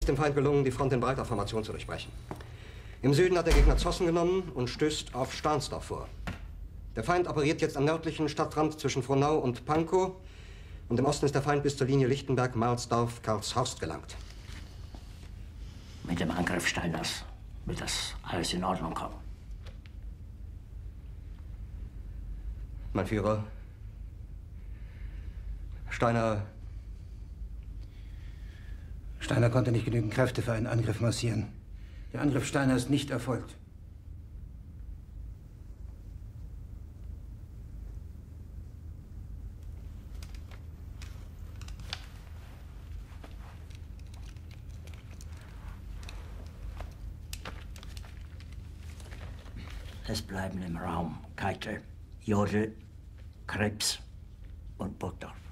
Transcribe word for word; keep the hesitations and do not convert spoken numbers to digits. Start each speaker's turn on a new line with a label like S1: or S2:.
S1: dem Feind gelungen, die Front in breiter Formation zu durchbrechen. Im Süden hat der Gegner Zossen genommen und stößt auf Stahnsdorf vor. Der Feind operiert jetzt am nördlichen Stadtrand zwischen Frohnau und Pankow. Und im Osten ist der Feind bis zur Linie Lichtenberg-Marsdorf-Karlshorst gelangt.
S2: Mit dem Angriff Steiners wird das alles in Ordnung kommen.
S1: Mein Führer, Steiner...
S3: Steiner konnte nicht genügend Kräfte für einen Angriff massieren. Der Angriff Steiner ist nicht erfolgt.
S2: Es bleiben im Raum Keitel, Jodl, Krebs und Burgdorf.